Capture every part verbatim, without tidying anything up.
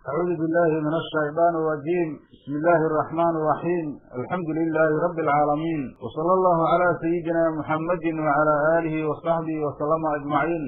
أعوذ بالله من الشيطان الرجيم. بسم الله الرحمن الرحيم. الحمد لله رب العالمين، وصلى الله على سيدنا محمد وعلى آله وصحبه وسلم أجمعين.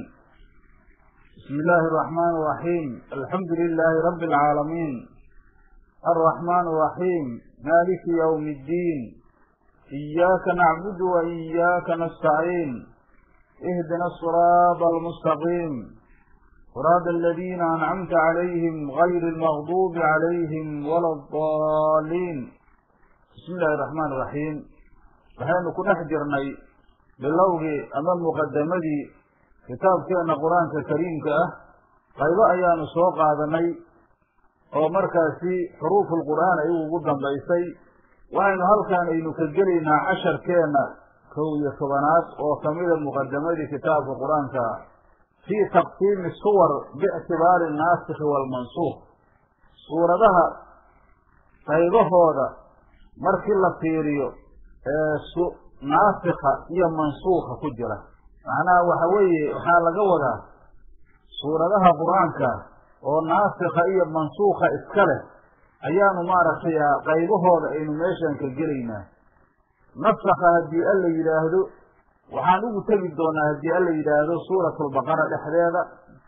بسم الله الرحمن الرحيم. الحمد لله رب العالمين الرحمن الرحيم مالك يوم الدين. إياك نعبد وإياك نستعين. اهدنا الصراط المستقيم صراط الذين أنعمت عليهم غير المغضوب عليهم ولا الضالين. بسم الله الرحمن الرحيم. waxaynu ku dhex jirnay bilowgii ama muqadamadii kitaabkeena qur-aanka kariimka ah. qaybo ayaanu soo qaadanay oo markaasi xuruuful qur'aan ay ugu dambaysay. waxaynu halkaan aynu ka gelaynaa casharkeena kow iyo tobanaad oo kamida muqadamadii kitaabka qur-aanka في تقسيم الصور باعتبار الناسخ والمنسوخ. suuradaha qaybahooda markii la fiiriyo ee naasikha iyo mansuukha ku jira, macnaha waxa weeye waxaa laga wadaa suuradaha qur-aanka oo naasikha iyo mansuukha iska leh ayaanu maaragtay qaybahooda aynu meeshan ka gelaynaa. nasakha haddii alla yidhaahdo waxaan ugu tegi doonaa haddii alla yidhaahdo suuratulbaqara dhexdeeda.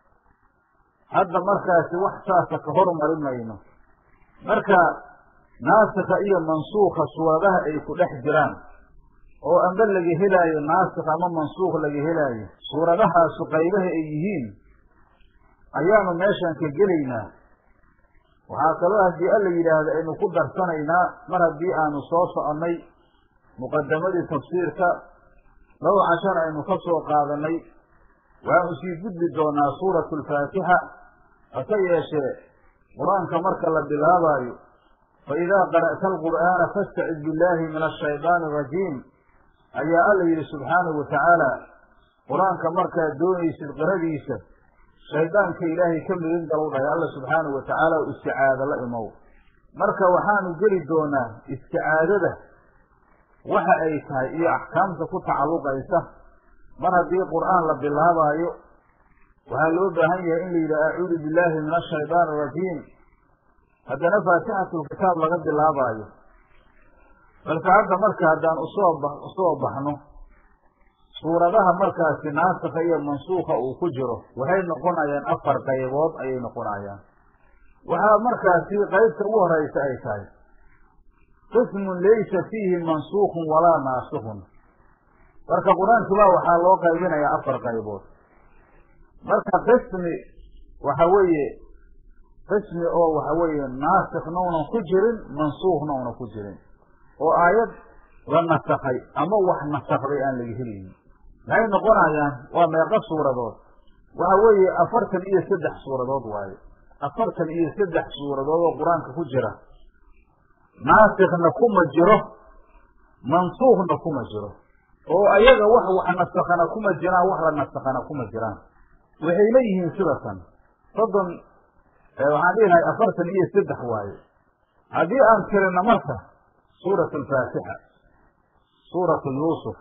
hadda markaasi wax saasa ka hormari mayno. marka naasikha iyo mansuukha suuradaha ay ku dhex jiraan oo amba laga helaayo naasikh ama mansuukh laga helaayo, suuradahaasu qaybaha ay yihiin ayaanu meeshan ka gelaynaa. waxaa kaloo haddii alla yidhaahdo aynu ku darsanaynaa mar haddii aanu soo soconnay muqadamadii tafsiirka laba cashar aynu ka soo qaadanay. waxaanu sii gudbi doonaa suuratu alfaatixa. hase yeeshee qur-aanka marka la bilaabaayo fa idaa qara'ta alqur'aana fastacid billaahi min ashaydaani arajiim ayaa alla yidhi subxaanahu wa tacaala, qur-aanka markaad doonaysid qiradiisa shaydaanka ilaahay ka midin galow dhahay alla subxaanahu wa tacaala oo isticaado la imow. marka waxaanu geli doonaa isticaadada waxa ay tahay iyo axkaamta ku tacalluqaysa. mar haddii qur'aan la bilaabaayo waxaa loo baahan yahay in la yidhaha acuudu billahi min ashaytaan arajiim, haddana faatixatulkitaab laga bilaabaayo. balse hadda marka haddaan usoo usoo baxno suuradaha markaasi naasikha iyo mansuukha uu ku jiro waxay noqonayaan afar qaybood ayay noqonayaan. waxaa markaasi qaybta ugu horeysa ay tahay qismun laysa fiihi mansuukhun walaa naasikhun. marka qur-aankibaa waxaa loo qaybinayaa afar qaybood. marka qismi waxa weeye qismi oo waxa weeye naasikhna unan ku jirin mansuukhna una ku jirin, oo aayad la nasakhay ama wax nasakday aan laga helaynin. maxay noqonayaan? waa meeqa suuradood? waxa weeye afartan iyo saddex suuradood waaye. afartan iyo saddex suuradood oo qur-aanka ku jira. naasikhna kuma jiro, mansuukhna kuma jiro, oo ayaga wax wax nasakhana kuma jiraan, wax la nasakhana kuma jiraan. waxay leeyihiin sidatan soddon waxaan dhihi lahay afartan iyo saddex waaye. haddii aan tirina marka suuratu alfaatixa, suuratu yuusuf,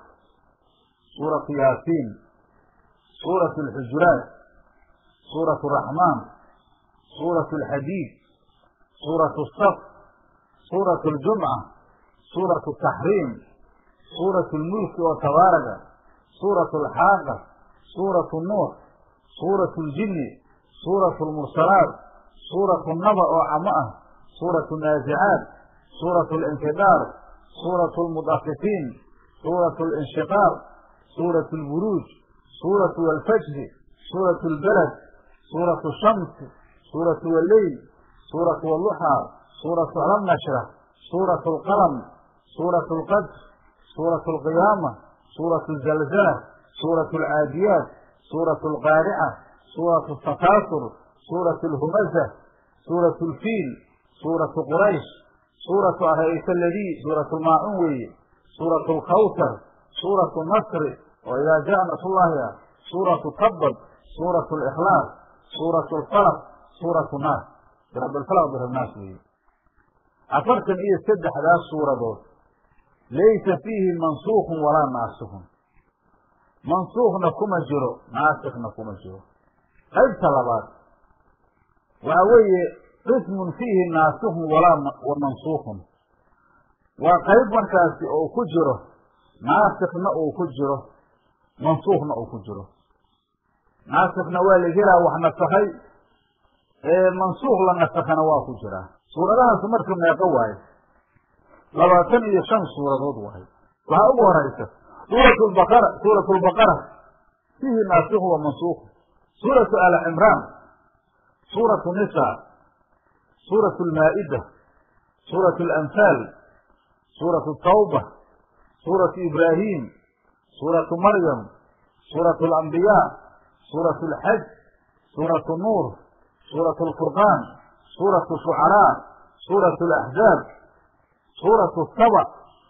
suuratu yaasiin, suuratu alxujuraat, suuratu araxmaan, suuratu alxadiid, suuratu saf, suuratu aljumca, suuratu ataxriim, suuratu lmulki oo tabaaraga, suuratu alxaaqa, suuratu nuux, suuratu ljinni, suuratu lmursalaat, suuratu naba oo camo ah, suuratu naazicaat, suuratu alinfidaar, suuratu lmudafifiin, suuratu linshiqaaq, suuratu lburuuj, suuratu alfajri, suuratu lbalad, suuratu shamsi, suuratu alleyl, suuratu alluxaa, suuratu alamnashra, suuratu alqalam, suuratu alqadr, suuratu alqiyaama, suuratu alzalzala, suuratu alcaadiyaat, suuratu alqaarica, suuratu atakaasur, suuratu alhumaza, suuratu alfiil, suuratu quraysh, suuratu ara'ayta aladii, suuratu lmaacun weeye, suuratu alkawsar, suuratu nasri oo idaa jaa nasrullahi, suuratu tabbad, suuratu alikhlaas, suuratu alfalaq, suuratu naas, birabbilfalaq birabnaas weeye. afartan iyo saddexdaas suuradood laysa fiihi mansuukhun walaa naasikhun. mansuukhna kuma jiro, naasikhna kuma jiro. qaybta labaad waxa weeye qismun fiihi naasikun walaa wa mansuukun waa qayb markaasi oo ku jiro naasikna uu ku jiro mansuukhna uu ku jiro. naasikna waa la helaa wax nasakhay mansuukh la nasakhana waa ku jiraa. suuradahaas marka meeqo waaye labaatan iyo shan suuradood waaye. waxaa ugu horaysa suuratu lbaqara suuratu lbaqara fiihi naasikhu wa mansuukhu, suuratu al cimraan, suuratu nisa, suuratu lmaa'ida, suuratu alanfaal, suuratu tawba, suuratu ibraahim, suuratu maryam, suuratu alambiyaa, suuratu alxaj, suuratu nuur, suuratu alfurqaan, suuratu shucaraa, suuratu alaxzaab, suuratu saba,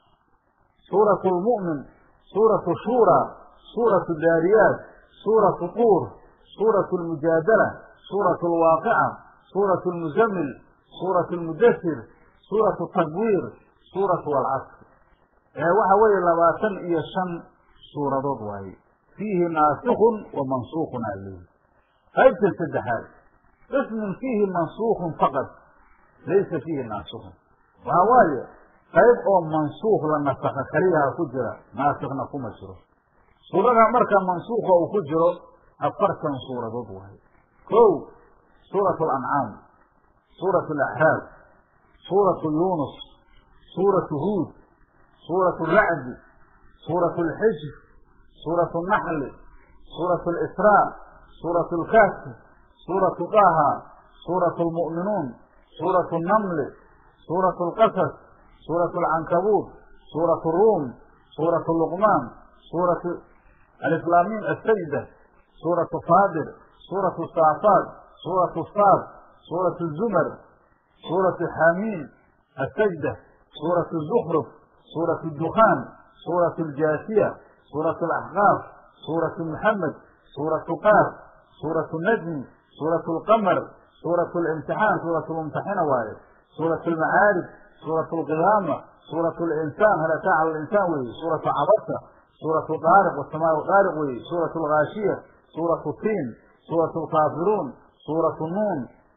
suuratu lmu'min, suuratu shuuraa, suuratu daariyaat, suuratu tuur, suuratu lmujaadala, suuratu alwaaqica, suuratu lmuzammil, suuratu lmudasir, suuratu takwiir, suuratu alcasr. waxa weeye labaatan iyo shan suuradood waaye. fiihi naasikun wa mansuukun alayhi. qaybta saddexaad qismun fiihi mansuukun faqad laysa fiihi naasikun, waxa waaye qayb oo mansuukh la nasakha kaliyaha ku jira, naasikna kuma jiro. suurada marka mansuukha uu ku jiro afartan suuradood waaye. kow suuratu alancaam, suuratu alaxraab, suuratu yuunus, suuratu huud, suuratu racdi, suuratu alxijr, suuratu naxli, suuratu alisraa, suuratu lkahfi, suuratu daha, suuratu lmu'minuun, suuratu namli, suuratu lqasas, suuratu alcankabuut, suuratu ruum, suuratu luqmaan, suuratu alislaamiin asajda, suuratu faadir, suuratu saafaad, suuratu saad, suuratu zumar, suuratu xamiin asajda, suuratu zukruf, suuratu dukhaan, suuratu aljaasiya, suuratu alaxqaaf, suuratu muxamed, suuratu qaaf, suuratu najmi, suuratu alqamar, suuratu alimtixaan, suuratu lmumtaxina waaye, suuratu almacaarij, suuratu alqiyaama, suuratu alinsaan, hal ataa cala alinsaan weeye, suuratu cabasa, suuratu daariq wasamaa daariq weeye, suuratu algaashiya, suuratu tiin, suuratu alkaafiruun, suuratu nuun.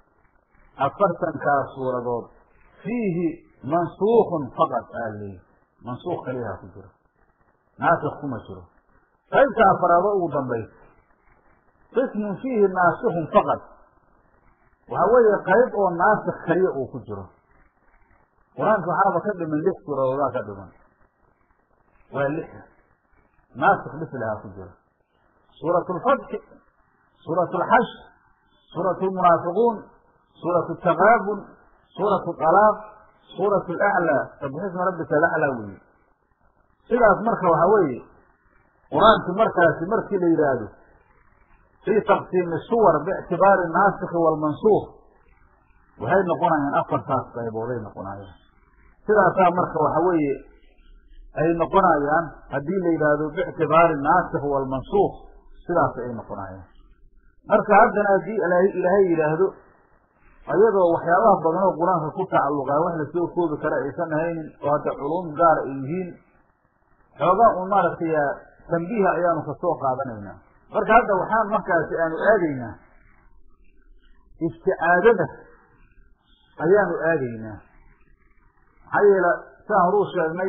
afartankaas suuradood fiihi mansuukun faqad aaleey, mansuukh kaliyaha ku jiro, naasikh kuma jiro. qaybta afaraado ugu dambaysa qismun fiihi naasikun faqad, waxa weeye qayb oo naasikh kaliya uu ku jiro. qur-aanka waxaaba ka dhiman lix suuradoodaa ka dhiman, waa lix naasikh bislahaa ku jiro. suuratu lfatxi, suuratu alxashr, suuratu lmunaafiquun, suuratu taqaabun, suuratu alaaq, suuratu alaclaa, sabixisma rabbika alaclaa weeye. sidaas marka waxa weeye qur-aanki markaasi markii la yidhaahdo fii taqsiimi suwar biictibaari naasikhi waalmansuukh waxay noqonayaan afartaas qaybooday noqonayaan. sidaasaa marka waxa weeye ay noqonayaan haddii la yidhaahdo biictibaari naasikh waalmansuukh, sidaas ay noqonayaan. marka haddana haddii ilaahay yidhaahdo ayadoo waxyaabaha badan oo qur-aanka ku tacalluqaa wax lasoo koobi kara aysan ahaynin oo hadda culuum gaara ay yihiin, xoogaa un maaragtay tambiiha ayaanu kasoo qaadanaynaa. marka hadda waxaan markaasi aanu aadaynaa isticaadada ayaanu aadaynaa. maxaa yeele saan horuu sheegnay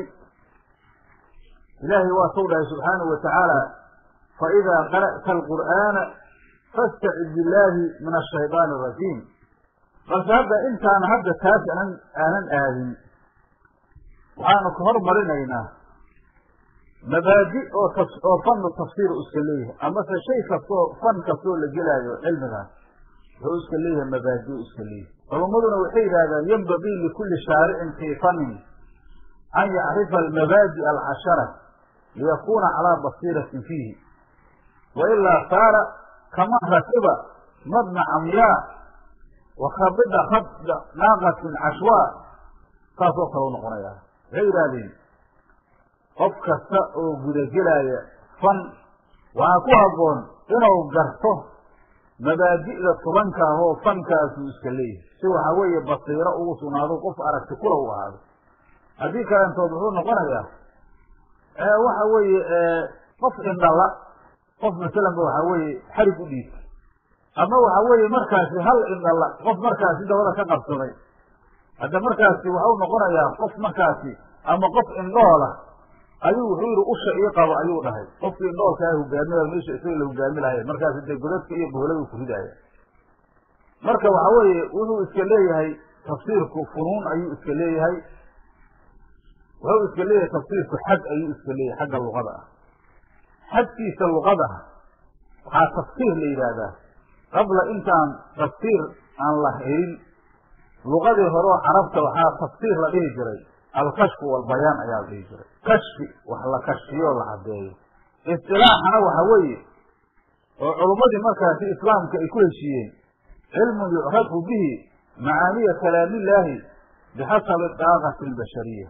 ilaahay waa soo dhahay subxaanahu watacaala faidaa qara'ta alqur'aana fastacid billaahi min ashaydaani arajiim. balse hadda intaan hadda taas anan aanan aadin waxaanu ka hormarinaynaa mabaadi oo oo fanu tafsiir iska leeyahay, amase shay kastoo fan kastoo la gelaayo cilmigaas wuxuu iska leeyahay mabaadi iska leeyahay. culummaduna waxay yidhahdaan yanbagii likulli shaaricin fii fanin an yacrifa almabaadi alcashara liyakuuna calaa basiiratin fiihi wailaa saara kama rakiba madna camyaa wakhabida khabda naaqatin cashwaa. saasoo kale u noqonaya. waxay yidhahdeen qof kasta oo gudagelaya fan waxaa ku habboon inuu garto mabaadi'da tobanka ah oo fankaasuu iska leeyahay, si waxa weeye basiiro ugu sugnaado qof aragti kula u ahaado. haddii kalentood wuxuu noqonayaa waxa weeye qof indhala, qof masalanba waxa weeye xarig u dhiibta ama waxa weeye markaasi hal indhala qof markaasi dabada ka qabsaday hadda markaasi waxa uu noqonayaa qof markaasi ama qof indhoola ayuu wuxuu yidhi usha ii qabo ayuu dhahay qofkii indhoolka ah hogaaminaya meesha isaga la hogaami lahaye markaasi dee godadka iyo boholadu ku ridaaya marka waxa weeye wuxuu iska leeyahay tafsiirku funuun ayuu iska leeyahay wuxuu iska leeyahay tafsiirku xad ayuu iska leeyahay xagga luqada ah xadkiisa luqada ah waxaa tafsiir la yidhaahdaa qabla intaan tafsiir aan la helin luqadii hore oo carabta waxaa tafsiir la dhihi jiray alkashfu walbayaan ayaa la dhihi jiray kashfi wax la kashfiyo la caddeeyo istilaaxana waxa weeye oo culummadii markaasi islaamka ay ku heshiiyeen cilmun yucrafu bihi macaaniya kalaamillaahi bixasabi daaqati albashariya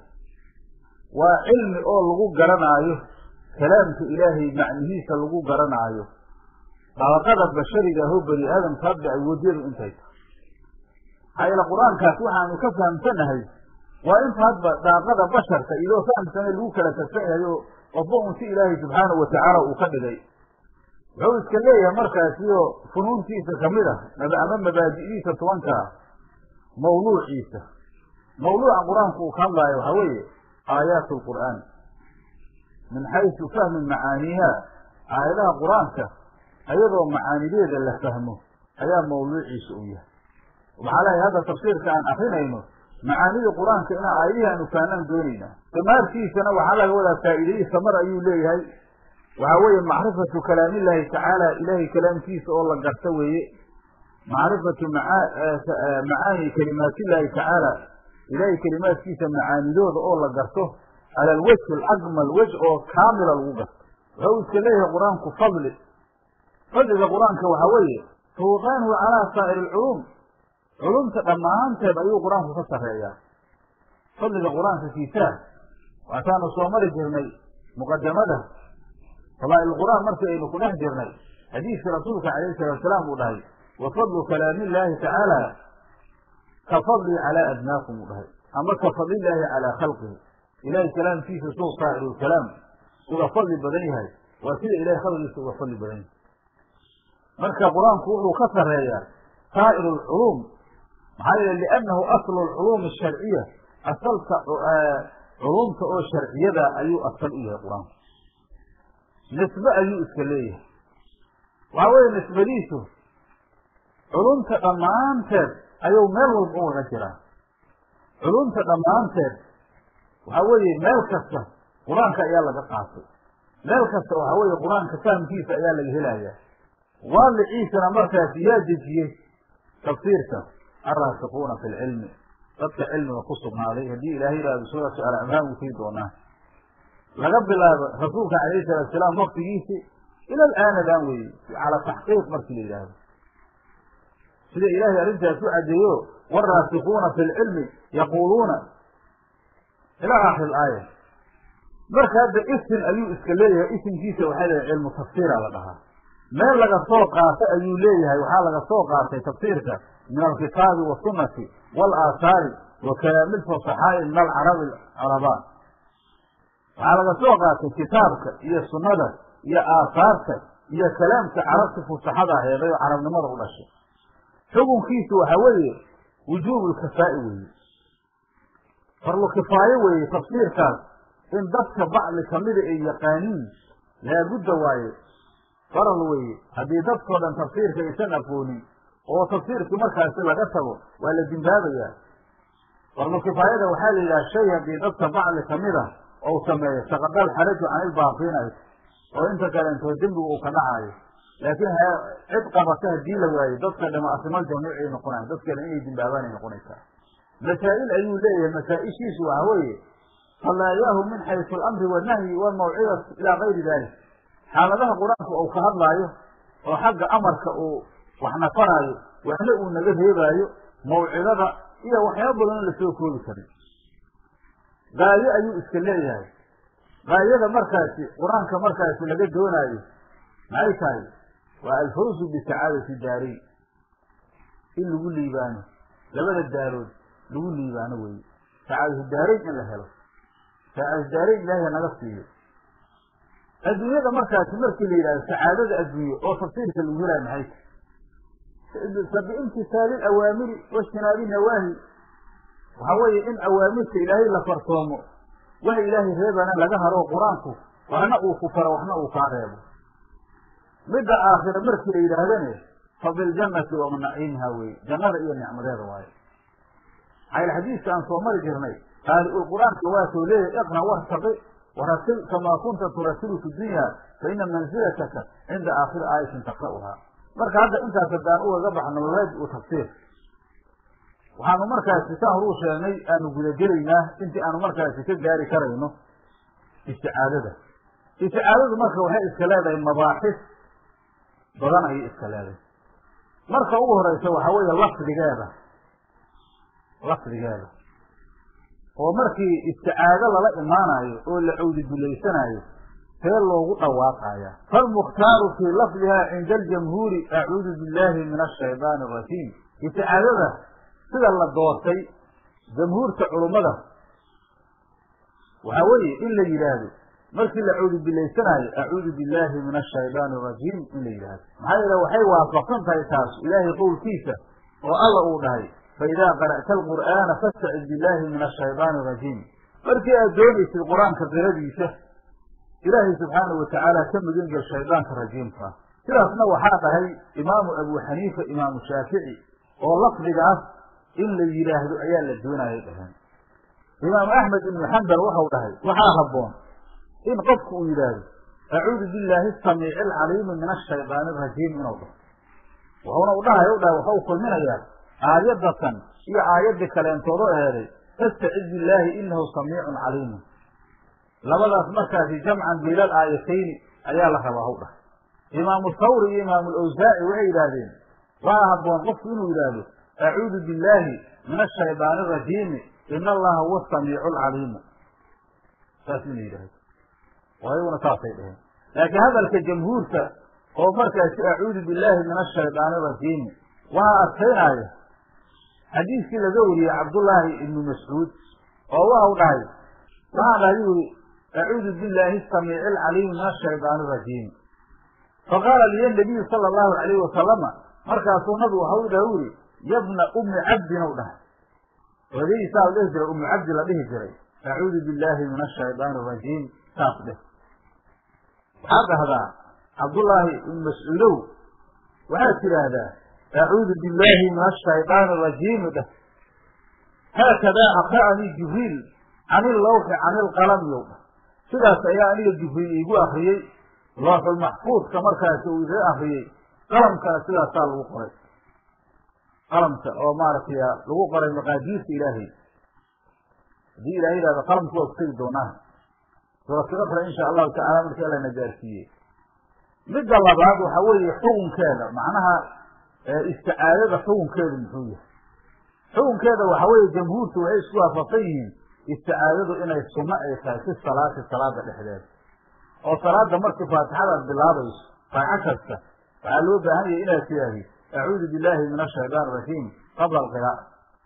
waa cilmi oo lagu garanaayo kalaamka ilaahay macnihiisa lagu garanaayo daaqada bashariga ahoo bani aadamka hadda awoodyadu intay tahay maxaa yeele qur-aankaas waxaanu ka fahamsanahay waa inta hadba daaqada basharka iyadoo fahamsana lagu kala tagsan yahay oo qofba un si ilaahay subxaanahu watacaala uu ka dhigay wuxuu iska leeyahay markaasi oo funuuntiisa kamid ah ama mabaadi'diisa tobankaa mawduuciisa mawduuca qur-aanku uu ka hadlaayo waxaa weeye aayaat alqur'aan min xaysu fahmi macaaniiha aayadaha qur-aanka ayadoo macaanideeda la fahmo ayaa mawduuciisa u yahay waxaa leeyahay hadda tafsiirka aan akrinayno macaanida qur-aanka inaa aayadihii aanu fahnaan doonaynaa damaarkiisana waxaa laga wadaa faa'iidayii samar ayuu leeyahay waxaa weeye macrifatu kalaamillaahi tacaala ilaahay kalaamkiisa oo la garta weeye macrifatu macaani kalimaatillaahi tacaala ilaahay kalimaadkiisa macaanidooda oo la garto cala alwajhi alakmal wej oo kaamila lagu garto wuxuu iska leeyahay qur-aanku fadli fadliga qur-aanka waxaa weeye fuuqaanuhu calaa saa'iri alculuum culumta dhammaanteed ayuu qur-aanku ka sarreeyaa fadliga qur-aanka kiisaa waataanu soo mari jirnay muqadamada fadaa'il qur'aan markii aynu ku dhex jirnay xadiiska rasuulka calayhi salatu wasalaam uu dhahay wa fadlu kalaamillaahi tacaala ka fadlii calaa adnaakum uu dhahay ama ka fadlillaahi calaa khalqihi ilaahay kalaamkiisa suu saa'irulkalaam uga fadli badan yahay waa sida ilahay khalqigiisa uga fadli badan yahay marka qur-aanku wuxuu ka sarreeyaa saa'ir alculuum maxaa yeele liannahu aslu alculuumi asharciya asalka culumta oo sharciyada ayuu asal u yahay qur-aanku nisbe ayuu iska leeyahay waxaa weeye nisbadiisu culumta dhammaanteed ayuu meel walba ugaga jiraa culumta dhammaanteed waxaa weeye meel kasta qur-aanka ayaa laga qaatay meel kasta waxaa weeye qur-aanka fahamkiisa ayaa laga helayaa waaliciisana markaas yaa dejiyey tafsiirka alraasikuuna fi lcilmi dadka cilmiga ku sugnaaday haddii ilaahay yidhahdo suuratu al-imraan uu tegi doonaa laga bilaabo rasuulka calayhi salatu wasalaam waktigiisi ila alaanadan weeye cala taxqiiq markii la yidhaahdo sida ilaahay arrintaas u caddeeyo waalraasikuuna fi lcilmi yaquuluuna ila aakhiri aaya marka hadda isim ayuu iska leeyahay isimkiisa waxaa leeyahay cilmu tafsiira la dhahaa meel laga soo qaatay ayuu leeyahay waxaa laga soo qaatay tafsiirka min alkitaabi wasunnati waalaahaari wa kalaami lfasaxaa'i min alcarabi carabaa waxaa laga soo qaatay kitaabka iyo sunnada iyo aahaarta iyo kalaamka carabta fusaxada aheeday oo carabnimada u dhashay xukunkiisu waxaa weeye wujuubu lkifaa'i weeye farlu kifaayo weeye tafsiirkaas in dadka bacdi kamida ay yaqaaniin laabudda waaye faral weeye haddii dadkoo dhan tafsiirka aysan aqoonin oo tafsiirkii markaasi laga tago waa la dimbaabayaa farlu kifaayada waxaa la yidhaha shay haddii dadka bacdi kamida ou sameeyo saqadal xaraju can ilbaaqiina oo inta kalentoo dembigu uu ka dhacaayo laakiin cid qabata haddii la waayo dadka dhama asimal jamiicay noqonayan dadkana inay dimbaabaanay noqonaysaa masaa'il ayuu leeyahay masaa-ishiisu waxaa weeye falaayaahu min xaysu alamri wannahyi walmawcidati ilaa gayri dalik xaaladaha qur-aanka uu ka hadlaayo oo xagga amarka uu waxna faraayo waxna uu naga reebaayo mawcidada iyo waxyaaba badan oo lasoo koobi karin gaayo ayuu iska leeyahay gaayada markaasi qur-aanka markaasi laga doonaayo maxay tahay waa alfawzu bisacaadati daarayn in lagu liibaano labada daarood lagu liibaano weeye sacaadatu daarayn in la helo sacaadatu daarayn ilaahay naga siiyo adduunyada markaasi markii la yidhahdo sacaadada adduunye oo tafsiirka lagu helaayo maxay tahay بامتثال الأوامر واجتناب النواهي وحوي إن أوامرك إلهي لفرطومه وهي إلهي ريبنا لقهره قرآنك وحنا أوكفر وحنا أوكاريبه مدى آخر مركي إلى هذا فبالجنة ومن نعيمها وي جنة إيه النعمة هذا واي هاي الحديث كان صومر جرني قال القرآن كواسه ليه اقنى وارتقي ورسل كما كنت ترسل في الدنيا فإن منزلتك عند آخر آية تقرأها مركا هذا انت تبدأ أول قبع نولاد وتفسير وحانو مركا استساه روشاني أنو قد جريناه انت أنو مركا استساه جاري كرينه استعادة استعادة مركا وحي اسكالادة المباحث بدنا هي اسكالادة مركا أوه رئيسة وحوية لفظ رجالة لفظ رجالة ومركي استعادة للا إيمانايو أو لعود بليسانايو فير لوغو دواقايا فالمختار في لفظها عند الجمهور أعوذ بالله من الشيطان الرجيم استعادة سيدا الله دورتي جمهور علماء وحوي إلا يرادو مركي لعود بليسانايو أعوذ بالله من الشيطان الرجيم إلا يرادو محايا لو حي وافقن تايتاس إلهي قول كيسا والله أولهي فإذا قرأت القرآن فاستعذ بالله من الشيطان الرجيم مركي أدوني في القرآن كبيرة إلهي سبحانه وتعالى كم جنب الشيطان الرجيم فا كلاسنا وحاقه إمام أبو حنيفة إمام الشافعي واللفظ قاس إلا يلاهد عيال الدونا يدهن إمام أحمد بن حنبل وحو دهي وحاهبون إن قفوا يلاهد أعوذ بالله السميع العليم من الشيطان الرجيم من الله وهو نوضها يوضها وحوق من أيام آيات هي آيات كلام توضع هذه فاستعذ بالله إنه سميع عليم لبدا مركز جمعا بين الآيتين أيها الله رباه إمام الثوري إمام الأوزاعي وعيدادين وأهبون قفين ويلاده أعوذ بالله من الشيطان الرجيم إن الله هو السميع العليم فاسمين إلهي وهيونا تاطي إلهي لكن هذا الكجمهور هو مركز أعوذ بالله من الشيطان الرجيم وأتين آية حديث كلا دوري عبد الله بن مسعود وهو داعي وهذا يقول أعوذ بالله السميع العليم من الشيطان الرجيم فقال لي النبي صلى الله عليه وسلم مركز نبي وهو دوري يا ابن أم عبد نوده وذي سأل له أم عبد لديه جري أعوذ بالله من الشيطان الرجيم تاخده هذا هذا عبد الله بن مسعود وهكذا هذا أعوذ بالله من الشيطان الرجيم ده هكذا أقرأني جبريل عن اللوح عن القلم يوم سيدا سيعني جبريل يقول أخيي لوح المحفوظ كمركز وإذا أخيي قلم كاسيدا سال وقرأ قلم أو مارك يا وقرأ مقادير إلهي دي إلهي هذا قلم كوا بسيط دونه ورسول إن شاء الله تعالى من كلا نجارسيه مد الله بعد وحوي حكم كذا معناها استعادة حكم كذا محوية حكم كذا وحوي جمهور توعيش وافقين استعادة إن السماء في الصلاة الصلاة الإحداث أو صلاة مرت فاتحة بالله فعشرة فعلوا بهذه إلى سياهي أعوذ بالله من الشيطان الرجيم قبل القراءة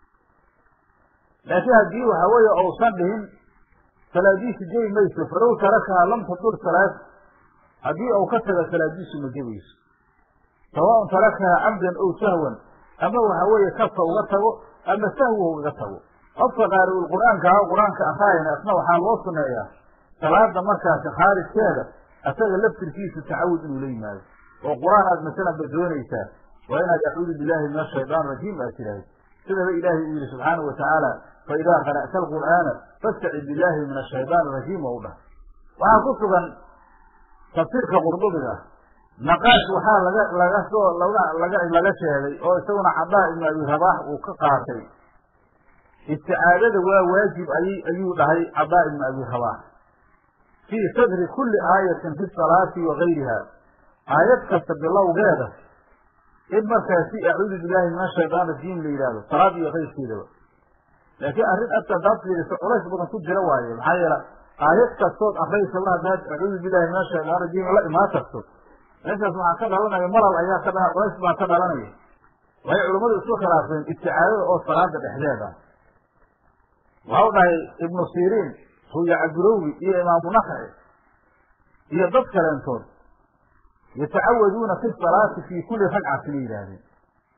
لكن هذه وحوي أوصان بهم ثلاثيس جاي ميسر فلو تركها لم تطور ثلاث هذه أو كسر ثلاثيس مجيويس سواء تركها عمدا أو سهوا أما وحوي كفه وغطه أما سهوه وغطه أفضل قالوا القرآن كهو القرآن كأخاين أثناء حال وصلنا إياه ثلاثة مركز خارج كذا أتغى لبت الكيس التعود إنه لي ماذا والقرآن هذا مثلا بدون إيسان وإن أعوذ بالله من الشيطان الرجيم أتلاه سبب إلهي سبحانه وتعالى فإذا قرأت القرآن فاستعذ بالله من الشيطان الرجيم وأوله وأخصوصا تفسير كقرطبي نقاش وحال لغا شهدي أو يسوون عباء بن أبي رباح وكقاتل استعادة واجب أي أيوه عباء بن أبي رباح في صدر كل آية في الصلاة وغيرها آيات كتب الله وغيره إما كاسي أعوذ بالله من الشيطان الرجيم لإلاده صلاة وغير كذا لكن أريد أن تضبط لسؤالات بنصوص جلوائي محايلة آيات كتب أخيس الله ذات أعوذ بالله من الشيطان الرجيم لا ما تكتب ليس اسمع كذا لنا يمر الأيام كذا وليس ما كذا لنا وهي علماء السوء خلافين استعادة أو صلاة الإحداث وهذا ابن سيرين هو يعبروي إيه إمام نخعي إيه ضبط الانتون يتعودون في الصلاة في كل فقعة في الإله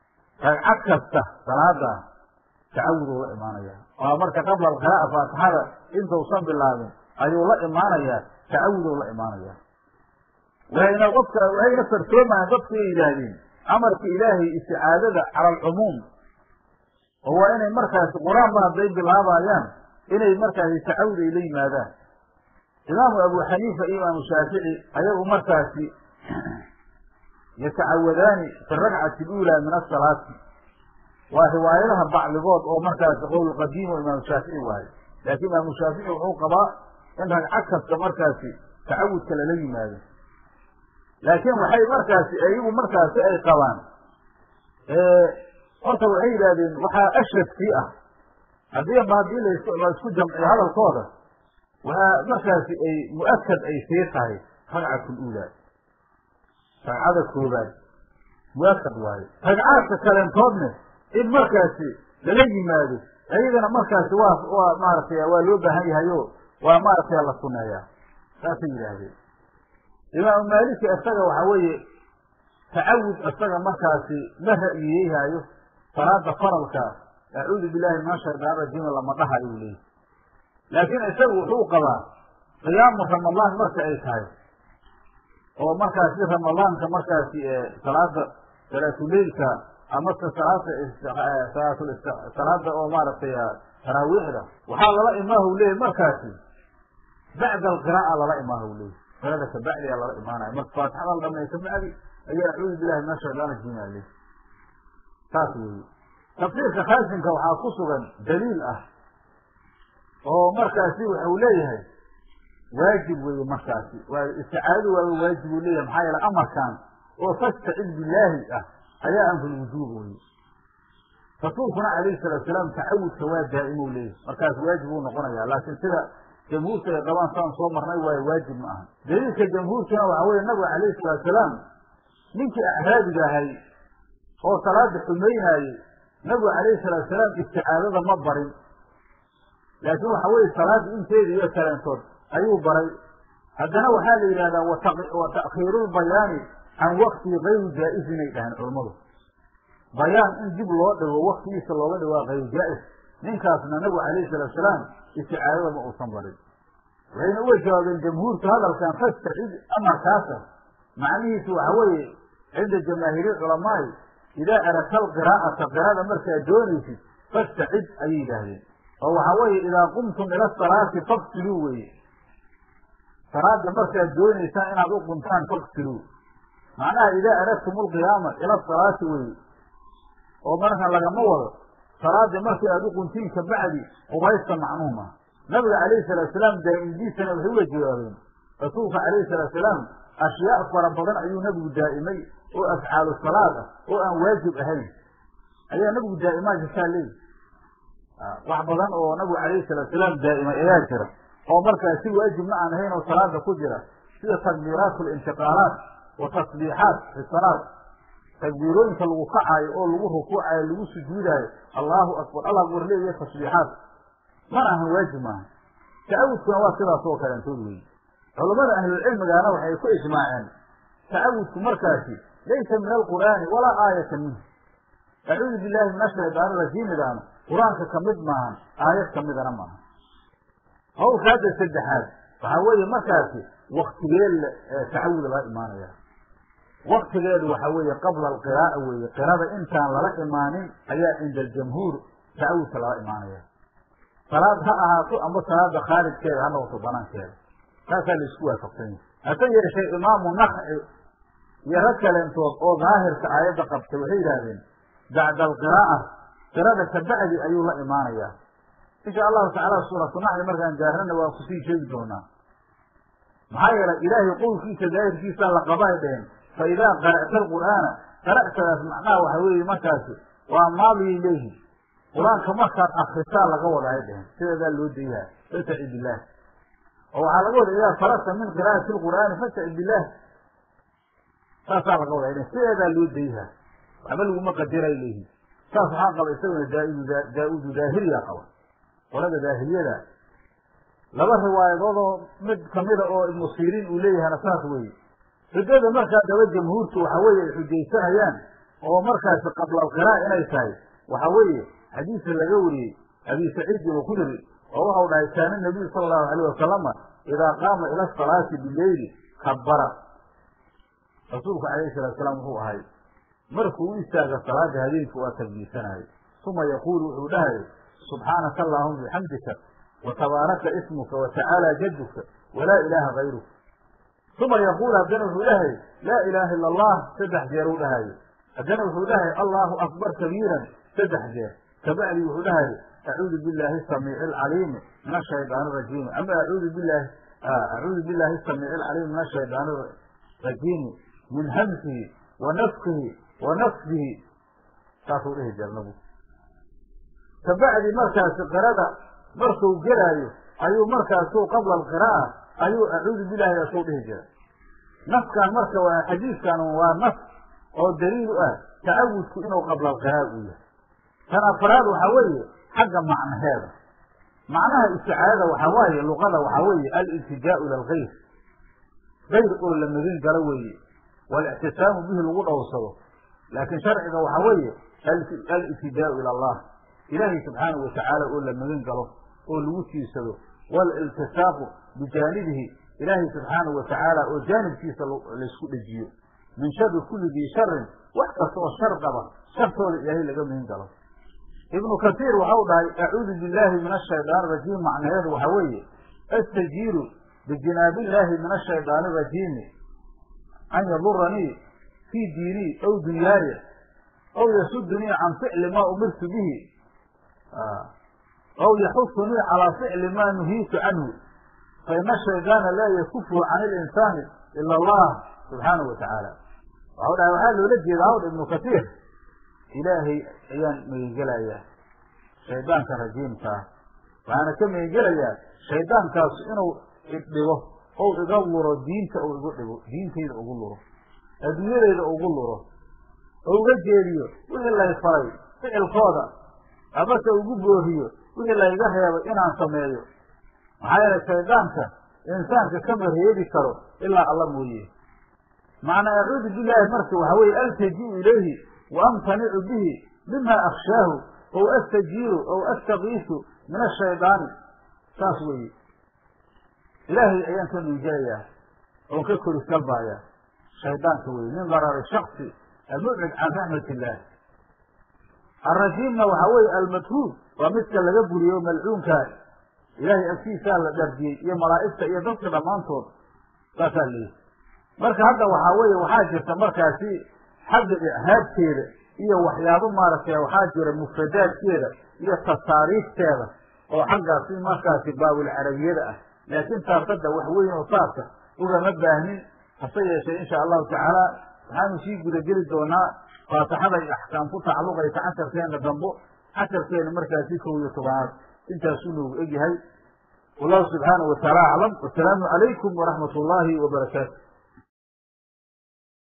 ragcad kasta salaada tacawuduu la imaanaya waa marka qabla alqiraa'a faatixada intuusan bilaabin ayuu la imaanayaa tacawuduu la imaanaya wayna qofka wayna fartoomaan dadku yidhaahdeen amarka ilaahay isticaadada cala alcumuum oo waa inay markaasi qur-aan ba hadday bilaabayaan inay markaasi tacawud ay la yimaadaan imaamu abu xaniifa iyo imaamu shaafici ayagu markaasi yatacawadaani fi rakcati اlula min asalaati waa riwaayadaha bacdigood oo markaasi qowl qadiim oo imaamu shaafici waaye laakiin imaamu shaafici wuxuu qabaa in ragcad kasta markaasi tacawudka lala yimaado laakiin waxay markaasi ayagu markaasi ay qabaan horta waxay yidhahdeen waxaa ashradkii ah haddii ba haddii la isku jamciyo hadalkooda waxaa markaasi ay mu'akad ay sii tahay ragcat lula ragcada koobaad mu'akad waayo ragcaadka kalentoodne in markaasi lala yimaado ayagana markaasi waa waa maaragtay waa loo baahan yahayo waa maaragtay la suneeyaa saasay yidhaahdeen imaamu maaliki isaga waxa weeye tacawud isaga markaasi ma ra'yiyeyhaayo salaada faralka acuudu billahi min ashaytaan rajiim lama dhaha ayuu leeyahy laakiin isagu wuxuu qabaa qiyaamu ramadaan marka ay tahay oo markaasi ramadaanka markaasi salaada salaatuleilka amase salaada salaada oo maaragtay taraawiixda waxaa lala imaahu leeyahy markaasi bacda alqiraa'a lala imaahu leeyahy salada kabacdi aa lala imaanaya marka faatixada la dhamay kabacdi ayaa acuudu billahi min ashaytaan rajiim aa leeyahy saas weeye tafsiirka khaasinka waxaa ku sugan daliil ah oo markaasi waxau leeyahay waajib weeye markaasi waa isticaadadu waa waajib uu leeyahay maxaa yeele amarkan oo fastacid billaahi ah ayaa amrulwujuub weye rasuulkuna calayhi salaatu salaam tacawudka waa daa'imou leeyahay markaas waajib uu noqonaya laakiin sida jamhuurka ay qabaan saan soo marnay waayo waajib ma aha daliilka jamhuurkuna waxa weeye nabiga calayhi salaatu salaam ninkii acraabiga ahay oo salaada xumaynaayey nabigu calayhi salaatu salaam isticaadada ma barin laakiin waxa weeye salaada inteeda iyo kaleentood ayuu baray haddana waxaa la yidhahdaa wa ta'khiiru lbayaani can waktii kayru jaa-izin ay dhahaan culammadu bayaan in dib loo dhigo waktigiisa looga dhigo waa kayru jaa-is ninkaasna nabigu calayhi salaatu salaam isticaadada ma uusan barin waxayna uga jawaabeen jamhuurka hadalkan fastacid amarkaasa macnihiisu waxa weeye cinda jamaahiiri culamaai idaa aradta alqiraa'ata qiraada markaad doonaysid fastacid ayay yidhaahdeen oo waxaa weeye idaa qumtum ila asalaati faqsiluu weye salaada markaad doonaysaan inaad u qumtaan faqsiluu macnaha idaa aradtum alqiyaama ila asalaati weye oo markan lagama wado salaada markii aad u quntiin kabacdi qubaysta macnuum ah nabiga calayhi salaatu salaam daa'imdiisana waxay uga jawaabeen rasuulka calayhi salaatu salaam ashyaa fara badan ayuu nabigu daa'imay oo afcaalu salaad ah oo aan waajib ahayn ayaa nabigu daa'imaa jirtaa leeyi wax badan oo nabigu calayhi salaatu salaam daa'imay ayaa jira oo markaa si waajibna aan ahayn oo salaada ku jira sida takbiiraat alintiqaalaat wa tasbiixaat fi salaad takbiirooyinka lagu kacaayo oo lagu rukuucayo lagu sujuudaayo allahu akbar allah akbar leeyahay tasbiixaat mana ahan waajib maaha tacawudkuna waa sidaas oo kaleentood weyi culamada ahlulcilmigaana waxay ku ijmaaceen tacawudku markaasi laysa min alqur'aani walaa aayata minhu acuudu billahi min ashaytaan rajiimidaana qur-aanka kamid maahan aayad kamidana maaha hawlka hadda saddexaad waxaa weeye markaasi waktigee tacawud lala imaanaya waktigeedu waxaa weeye qabla alqiraa'a weeye qirada intaan lala imaanin ayaa cinda aljamhuur tacawudka lala imaanaya salaad ha ahaato amba salaada khaarijkeeda ha noqoto banaankeeda taasaa la isku waafaqsan yahay hase yeeshee imaamu nakci iyo rag kaleentood oo daahirka aayadda qabtay waxay yidhaahdeen bacda alqiraa'a qirada kabacdi ayuu la imaanayaa insha allahu tacaala suuratu naxli markaan gaarana waan kusii sheegi doonaa maxaa yeelay ilaahay qowlkiisa daahirkiisa la qabay dheheen fa idaa qara'ta alqur'aana qara'tadaas macnaha waxa weeye markaasi waa maadiyay leeyihin qur-aanka markaad akrisaa laga wadaay dheheen sideedaa loo dayaha fastacid billaah oo waxaa laga wada idaa faragta min qiraa'ati alqur'aani fastacid billaah saasaa laga wadaa dheheen sideedaa loo dayaha waxba laguma qadiray leeyihin saas waxaa qaba isaguna daaidu daa-udu daahiriyaa qaba qolada daahiriyada laba riwaayadood oo mid kamida oo ibnu siriin uu leeyahana saas weeye xujada markaa daba jamhuurtu waxa weeye ay xujaysanayaan oo markaasi qabla alqiraa'a inay tahay waxa weeye xadiisa laga wariyey abi saciid al-khudri oo waxau dhahay kaana nabiyu sala allahu alayh wasalama idaa qaama ila asalaati bileyli kabbara rasuulku alayhi salatu salaam wuxuu ahay markuu u istaaga salaada habeenka waa takbiirsanayay uma yaquulu wuxuu dhahay subxaanaka allahuma bixamdika watabaaraka ismuka watacaala jadduka walaa ilaaha gayruk uma yaquul haddana wuxuu dhahay laa ilaaha ila allah saddex jeer u dhahayo haddana wuxuu dhahay allahu akbar kabiiran saddex jeer kabacdi wuxuu dhahay acuudu billahi samiici alcaliimi min ashaydaani arajiimi ama acuudu billahi acuudu billahi samiici alcaliimi min ashaydaani rajiimi min hamsihi wa nafkihi wa nafsihi saasuu dhihi jira nabigu kabacdi markaasi qirada markuu gelaayo ayuu markaasu qabla alqiraa'a ayuu acuudu billahi asuu dhihi jira nafkan marka waa xadiiskan waa naf oo daliil u ah tacawudku inuu qabla alqiraa'a uu yahay tan afraad waxaa weeye xagga macnaheeda macnaha isticaadada waxaa waaye luqada waxaa weeye aliltijaa'u ila algayr gayr oo la magan galo weeye walictisaamu bihi lagu dhowrsado laakiin sharciga waxaa weeye aliltijaa'u ila allah ilaahay subxaanahu watacaala oo la magan galo oo lagu tiirsado waaliltisaaqu bijaanibihi ilaahay subxaanahu watacaala oo jaanibkiisa laysku dhejiyo min shari kulli dii sharin wax kasta oo shar qaba shartooda ilaahay laga magan galo ibnu kasiir waxau dhahay acuudu billahi min ashaydaani arajiim macnaheedu waxaa weeye astajiiru bijinaabiillaahi min ashaydaani arajiimi an yaduranii fii diinii aw dunyaaya aw yasudunii can ficli maa umirtu bihi aw yaxusunii calaa ficli maa nuhiitu canhu fa ina ashaydaana laa yakufu can ilinsaani ila allah subxaanahu watacaala waxau dhahay waxaa loola jeeda hawdha ibnu kasiir ilaahay ayaan megengelayaa shaydaanka rajiimka ah waxaana ka megengelayaa shaydaankaas inuu idhigo ou iga luro diinta ou igu dhigo diintayda ugu luro adduunyadayda ugu luro oo uga jeediyo wixii lay faray ficilkooda amase ugu booriyo wixii layga reebay inaan sameeyo maxaa yeelay shaydaanka insaanka kama reebi karo ilaa alla mooye macnaa acuudu billaahi marka waxaa weeye altaji'u ilayhi wa amtanicu bihi mima akshaahu ow astajiiru ow astakiisu min ashaydaani saas weeye ilaahay ayaan ka miingelayaa oon ka koris galbaaya shaydaanka weye min darari shaksi almubcid can raxmat illaah alrajiimna waxaa weeye almadhuud waa midka laga buriyo malcuunkaa ilaahay agtiisaa la dhardiyey iyo malaa'igta iyo dadka dhammaantood saasaa leeyihi marka hadda waxaa weeye waxaa jirta markaasi xagga ichaabteeda iyo waxyaabo maaragtay waxaa jira mufradaadkeeda iyo tasaariifteeda oo xaggaasi markaasi baabulcarabiyada ah laakiin taasada wax weyn oo saasa ugama baahnin hase yeeshee insha allahu tacaala waxaanu sii gudageli doonaa faatixada iyo axkaam ku tacalluqaysa casharkeena dambo casharkeena markaasi kow iyo tobanaad intaasuu noogu egyahay wallahu subxaanahu wataala aclam wasalaamu calaykum waraxmat ullaahi wabarakaatu